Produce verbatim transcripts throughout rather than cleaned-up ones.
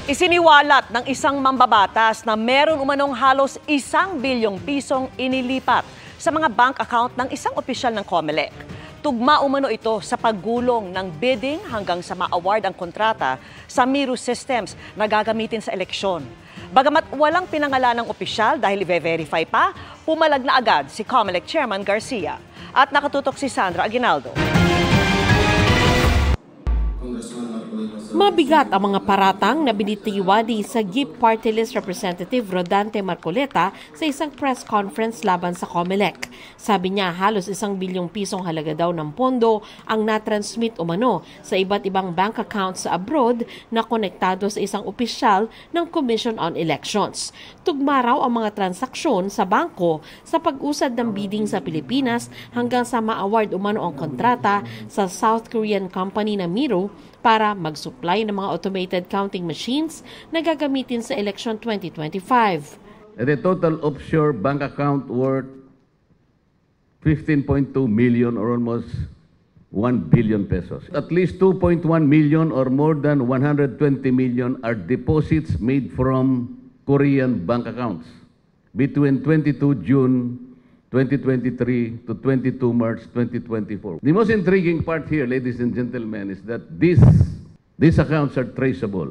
Isiniwalat ng isang mambabatas na meron umanong halos isang bilyong pisong inilipat sa mga bank account ng isang opisyal ng COMELEC. Tugma umano ito sa paggulong ng bidding hanggang sa ma-award ang kontrata sa Miro Systems na gagamitin sa eleksyon. Bagamat walang pinangalan ng opisyal dahil i-verify pa, pumalag na agad si COMELEC Chairman Garcia. At nakatutok si Sandra Aguinaldo. Mabigat ang mga paratang na binitiwadi sa G I P Party List Representative Rodante Marcoleta sa isang press conference laban sa COMELEC. Sabi niya halos isang bilyong pisong halaga daw ng pondo ang natransmit umano sa iba't ibang bank accounts sa abroad na konektado sa isang opisyal ng Commission on Elections. Tugma raw ang mga transaksyon sa bangko sa pag-usad ng bidding sa Pilipinas hanggang sa ma-award umano ang kontrata sa South Korean company na Miro para mag-supply ng mga automated counting machines na gagamitin sa election twenty twenty-five. The total offshore bank account worth fifteen point two million or almost one billion pesos. At least two point one million or more than one hundred twenty million are deposits made from Korean bank accounts between twenty-second June twenty twenty-three to twenty-second March twenty twenty-four. The most intriguing part here, ladies and gentlemen, is that these, these accounts are traceable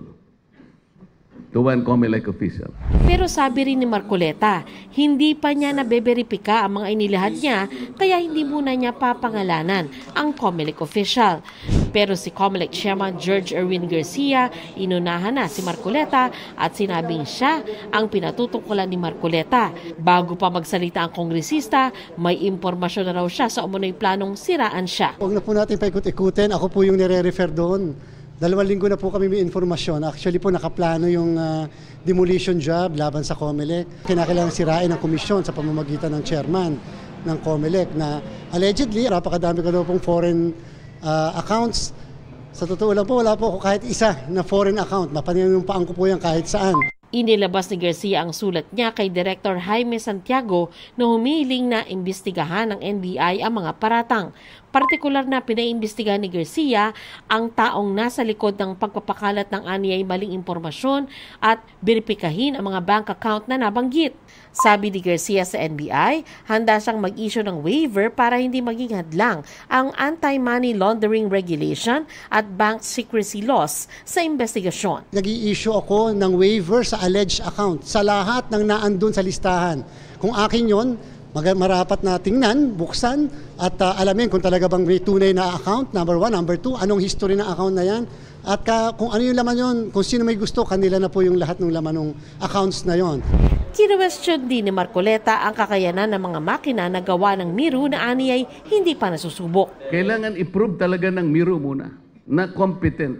to one COMELEC official. Pero sabi rin ni Marcoleta, hindi pa niya nabeberipika ang mga inilahad niya kaya hindi muna niya papangalanan ang COMELEC official. Pero si COMELEC Chairman George Erwin Garcia, inunahan na si Marcoleta at sinabing siya ang pinatutungkulan ni Marcoleta. Bago pa magsalita ang kongresista, may impormasyon na raw siya sa umunoy planong siraan siya. Huwag na po natin paikot-ikutin, ako po yung nire-refer doon. Dalawang linggo na po kami may informasyon. Actually po nakaplano yung uh, demolition job laban sa COMELEC. Kinakailangan sirain ang komisyon sa pamamagitan ng chairman ng COMELEC na allegedly napakadami ko daw pong foreign uh, accounts. Sa totoo lang po wala po ako kahit isa na foreign account. Mapaninimpaan ko po yan kahit saan. Inilabas ni Garcia ang sulat niya kay Director Jaime Santiago na humiling na imbestigahan ng N B I ang mga paratang. Partikular na pinaimbestigahan ni Garcia ang taong nasa likod ng pagpapakalat ng aniyay maling impormasyon at beripikahin ang mga bank account na nabanggit. Sabi ni Garcia sa N B I, handa siyang mag-issue ng waiver para hindi maging hadlang ang anti-money laundering regulation at bank secrecy laws sa investigasyon. Nag-i-issue ako ng waiver sa alleged account sa lahat ng naandun sa listahan. Kung akin yon, marapat na tingnan, buksan at uh, alamin kung talaga bang may tunay na account, number one, number two, anong history ng account na yan. At ka, kung ano yung laman yon, kung sino may gusto, kanila na po yung lahat ng laman ng accounts na yon. Kinwestiyon din ni Marcoleta ang kakayanan ng mga makina na gawa ng Miro na aniyay hindi pa nasusubok. Kailangan i-prove talaga ng Miro muna na competent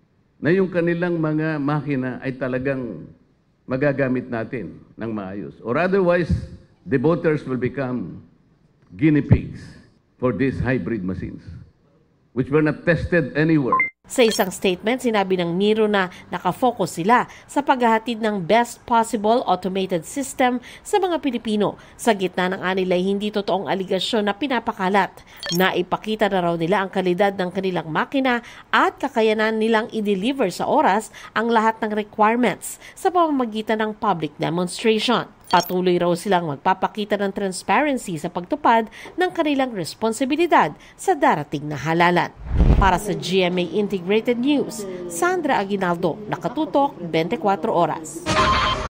na yung kanilang mga makina ay talagang magagamit natin ng maayos. Or otherwise, the voters will become guinea pigs for these hybrid machines, which were not tested anywhere. Sa isang statement, sinabi ng Miro na nakafocus sila sa paghahatid ng best possible automated system sa mga Pilipino sa gitna ng anilay hindi totoong aligasyon na pinapakalat. Naipakita na raw nila ang kalidad ng kanilang makina at kakayanan nilang i-deliver sa oras ang lahat ng requirements sa pamamagitan ng public demonstration. Patuloy raw silang magpapakita ng transparency sa pagtupad ng kanilang responsibilidad sa darating na halalan. Para sa G M A Integrated News, Sandra Aguinaldo, nakatutok twenty-four oras.